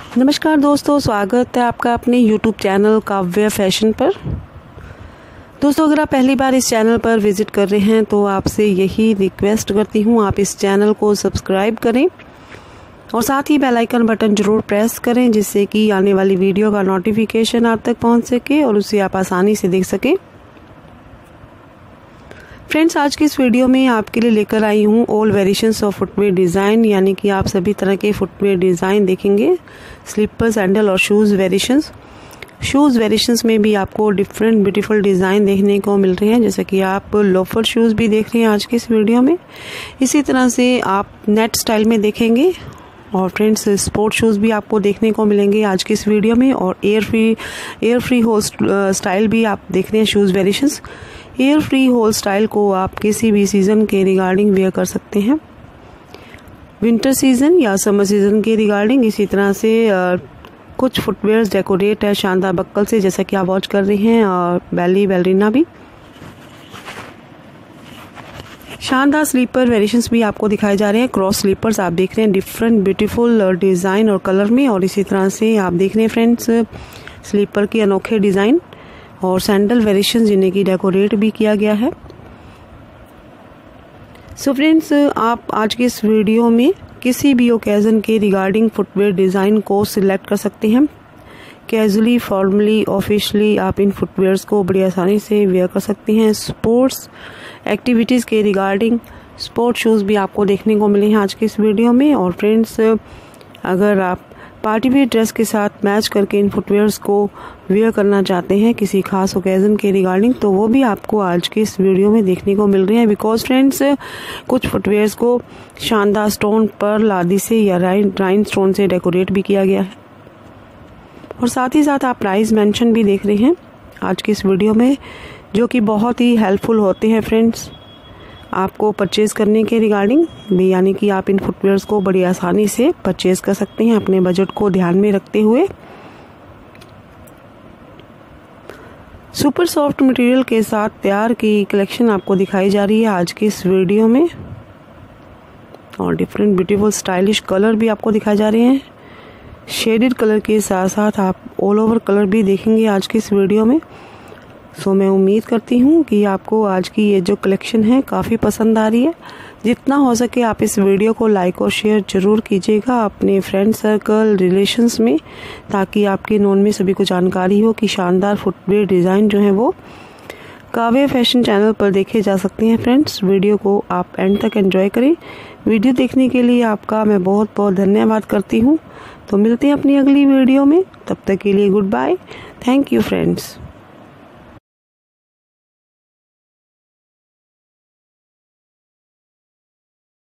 नमस्कार दोस्तों, स्वागत है आपका अपने YouTube चैनल काव्य फैशन पर। दोस्तों, अगर आप पहली बार इस चैनल पर विज़िट कर रहे हैं तो आपसे यही रिक्वेस्ट करती हूँ, आप इस चैनल को सब्सक्राइब करें और साथ ही बेल आइकन बटन ज़रूर प्रेस करें, जिससे कि आने वाली वीडियो का नोटिफिकेशन आप तक पहुँच सके और उसे आप आसानी से देख सकें। फ्रेंड्स, आज की इस वीडियो में आपके लिए लेकर आई हूँ all variations of footwear design, यानी कि आप सभी तरह के फुटवेयर डिज़ाइन देखेंगे। स्लीपर, सैंडल और शूज़ वेरिएशंस में भी आपको डिफरेंट ब्यूटीफुल डिज़ाइन देखने को मिल रहे हैं, जैसे कि आप लोफर शूज़ भी देख रहे हैं आज की इस वीडियो में। इसी तरह से आप नेट स्टाइल में देखेंगे और फ्रेंड्स स्पोर्ट शूज़ भी आपको देखने को मिलेंगे आज की इस वीडियो में। और एयर फ्री होल स्टाइल भी आप देख रहे हैं shoes variations. Air free hole style को आप किसी भी सीज़न के रिगार्डिंग वेयर कर सकते हैं, विंटर सीज़न या समर सीज़न के रिगार्डिंग। इसी तरह से कुछ फुटवेयर्स डेकोरेट है शानदार बक्कल से, जैसा कि आप वॉच कर रहे हैं, और बैलरीना भी। शानदार स्लीपर वेरिएशंस भी आपको दिखाए जा रहे हैं। क्रॉस स्लीपर्स आप देख रहे हैं डिफरेंट ब्यूटीफुल डिज़ाइन और कलर में। और इसी तरह से आप देख रहे हैं फ्रेंड्स स्लीपर के अनोखे डिज़ाइन और सैंडल वेरिएशंस, जिन्हें की डेकोरेट भी किया गया है। सो फ्रेंड्स, आप आज के इस वीडियो में किसी भी ओकेजन के रिगार्डिंग फुटवेयर डिज़ाइन को सिलेक्ट कर सकते हैं। कैजुअली, फॉर्मली, ऑफिशियली आप इन फुटवेयर्स को बड़ी आसानी से वेयर कर सकते हैं। स्पोर्ट्स एक्टिविटीज़ के रिगार्डिंग स्पोर्ट शूज़ भी आपको देखने को मिले हैं आज के इस वीडियो में। और फ्रेंड्स, अगर आप पार्टी वेयर ड्रेस के साथ मैच करके इन फुटवेयर्स को वेयर करना चाहते हैं किसी खास ओकेजन के रिगार्डिंग, तो वो भी आपको आज के इस वीडियो में देखने को मिल रहे हैं। बिकॉज फ्रेंड्स, कुछ फुटवेयर्स को शानदार स्टोन, पर्ल आदि से या राइन स्टोन से डेकोरेट भी किया गया है। और साथ ही साथ आप प्राइस मेंशन भी देख रहे हैं आज की इस वीडियो में, जो कि बहुत ही हेल्पफुल होते हैं फ्रेंड्स आपको परचेज़ करने के रिगार्डिंग भी, यानी कि आप इन फुटवेयर्स को बड़ी आसानी से परचेज़ कर सकते हैं अपने बजट को ध्यान में रखते हुए। सुपर सॉफ्ट मटेरियल के साथ तैयार की कलेक्शन आपको दिखाई जा रही है आज की इस वीडियो में। और डिफरेंट ब्यूटीफुल स्टाइलिश कलर भी आपको दिखाए जा रहे हैं। शेडेड कलर के साथ साथ आप ऑल ओवर कलर भी देखेंगे आज की इस वीडियो में। सो मैं उम्मीद करती हूँ कि आपको आज की ये जो कलेक्शन है काफ़ी पसंद आ रही है। जितना हो सके आप इस वीडियो को लाइक और शेयर ज़रूर कीजिएगा अपने फ्रेंड सर्कल, रिलेशंस में, ताकि आपके नोन में सभी को जानकारी हो कि शानदार फुटवेयर डिज़ाइन जो है वो काव्य फैशन चैनल पर देखे जा सकते हैं। फ्रेंड्स, वीडियो को आप एंड तक एंजॉय करें। वीडियो देखने के लिए आपका मैं बहुत बहुत धन्यवाद करती हूँ। तो मिलते हैं अपनी अगली वीडियो में, तब तक के लिए goodbye. Thank you friends.